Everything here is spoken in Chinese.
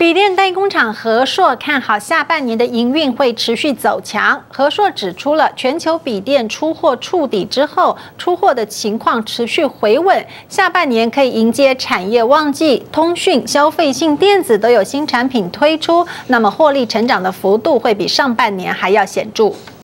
笔电代工厂和硕看好下半年的营运会持续走强。和硕指出了全球笔电出货触底之后，出货的情况持续回稳，下半年可以迎接产业旺季，通讯、消费性电子都有新产品推出，那么获利成长的幅度会比上半年还要显著。